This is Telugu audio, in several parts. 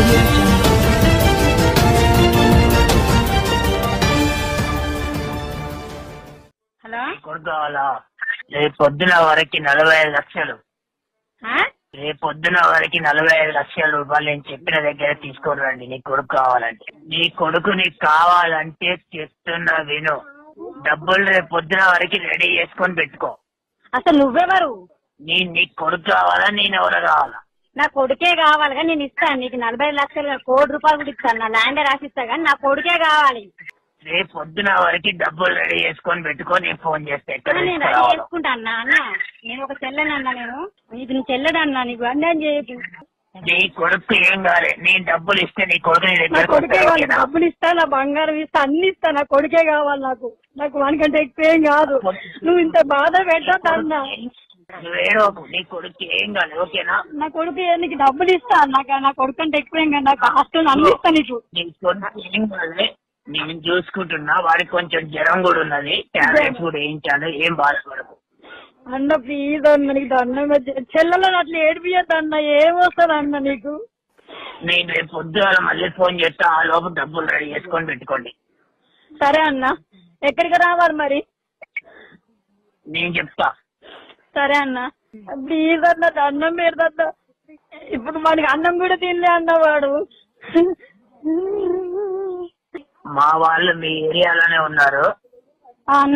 హలో కొడుకోవాలా రేపు పొద్దున వరకు 45 లక్షలు. రేపు పొద్దున వరకు 45 లక్షల రూపాయలు నేను చెప్పిన దగ్గర తీసుకొని రండి. నీ కొడుకు కావాలంటే, నీ కొడుకు నీకు కావాలంటే చెప్తున్నా విను. డబ్బులు రేపు పొద్దున వరకు రెడీ చేసుకొని పెట్టుకో. అసలు నువ్వెవరు? నీ కొడుకు కావాలా, నేను ఎవరు కావాలా? నా కొడుకే కావాలిగా, నేను ఇస్తాను నీకు 45 లక్షలు, 1 కోటి రూపాయలు కూడా ఇస్తాను. నా ల్యాండ్ రాసిస్తా కానీ నా కొడుకే కావాలి. రేపు పొద్దున వరకు డబ్బులు రెడీ చేసుకొని పెట్టుకో, నేను ఫోన్ చేస్తే నేను రెడీ చేసుకుంటా అన్నా. అన్న నేను ఒక చెల్లెనన్నా, నేను నీకు నీ చెల్లెడన్నా, నీకు అన్యాయం చేయకు. నీ కొడుకు ఏం కావాలి, నేను డబ్బులు ఇస్తే నీ కొడుకు కొడుకే కావాలి. డబ్బులు ఇస్తా, నా బంగారం ఇస్తా, అన్ని ఇస్తా. నా కొడుకే కావాలి. నాకు వానికంటే ఎక్కువ ఏం కాదు. నువ్వు ఇంత బాధ పెట్టద్దన్నా. నువ్వేడోకు, నీ కొడుకు ఏం కాదు, ఓకేనా? నా కొడుకు నీకు డబ్బులు ఇస్తా. నా కొడుకు అంటే ఎక్కువ ఏం కాదు. నాకు హాస్టల్ అన్ని ఇస్తా నీకు. నీ కొడుకు ఏం కాదు, నేను చూసుకుంటున్నా. వాడికి కొంచెం జ్వరం కూడా ఉన్నది, టాబ్లెట్స్ కూడా వేయించాను. ఏం బాధపడకు అన్న. ప్లీజ్ అన్న, నీకు దండం. చెల్లెలను అట్లా ఏడిపియద్దు అన్న. ఏమొస్తుంది అన్న నీకు? నేను రేపు పొద్దున మళ్ళీ ఫోన్ చేస్తా. ఆ లోపు డబ్బులు రెడీ చేసుకొని పెట్టుకోండి. సరే అన్న. ఎక్కడికి రావాలి మరి? నేను చెప్తా. సరే అన్న. ప్లీజ్ అన్న, దండం పెడతా. ఇప్పుడు మనకి అన్నం కూడా తినలే అన్న వాడు. మా వాళ్ళు మీ ఏరియాలోనే ఉన్నారు అన్న.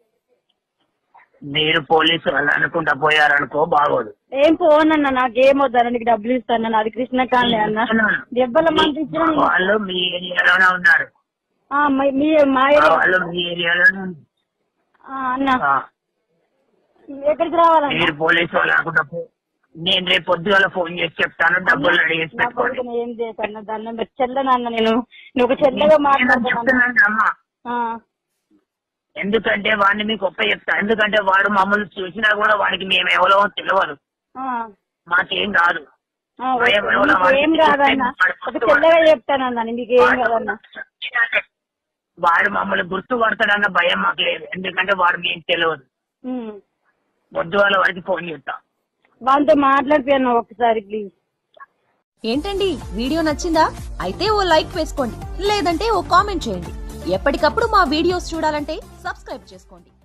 మీరు పోలీసు వాళ్ళు అనుకుంటా పోయారనుకో, బాగోదు. ఏం పోనన్నా, నాకేం వద్దన్న. నీకు డబ్బులు ఇస్తాను. అది కృష్ణకాండే అన్న. దెబ్బల మంది వాళ్ళు మీ ఏరియాలోనే ఉన్నారు. మా వాళ్ళు మీ ఏరియాలోనే అన్న. ఎక్కడికి రావాలన్నా? మీరు పోలీసు వాళ్ళు అనుకుంటా నేను రేపు పొద్దుగాల ఫోన్ చేసి చెప్తాను. డబ్బులు రెడీ చేసి పెట్టుకోండి. ఏం చేయకన్నా, దండం చెల్లెనన్న. నేను ఒక చెల్లెగా మాట్లాడుతున్నాను అమ్మా. ఎందుకంటే వాడిని మీకు ఒక్క చెప్తా. ఎందుకంటే వాడు మమ్మల్ని చూసినా కూడా వాడికి మేము ఎవరో తెలియదు. మాకేం కాదు. ఏం కాదన్నా, ఒక చెల్లెగా చెప్తానన్నా. మీకు ఏం కాదన్నా. వాడు మమ్మల్ని గుర్తుపడతాడన్న భయం మాకు లేదు. ఎందుకంటే వాడు మేము తెలియదు. పొద్దుగాల వాడికి ఫోన్ చేస్తా. వాళ్ళతో మాట్లాడిపోయాను ఒకసారి ప్లీజ్. ఏంటండి, వీడియో నచ్చిందా? అయితే ఓ లైక్ వేసుకోండి, లేదంటే ఓ కామెంట్ చేయండి. ఎప్పటికప్పుడు మా వీడియోస్ చూడాలంటే సబ్స్క్రైబ్ చేసుకోండి.